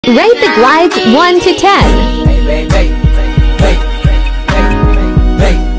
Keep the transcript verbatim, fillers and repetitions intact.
Rate the glides one to ten. Hey, hey, hey, hey, hey, hey, hey.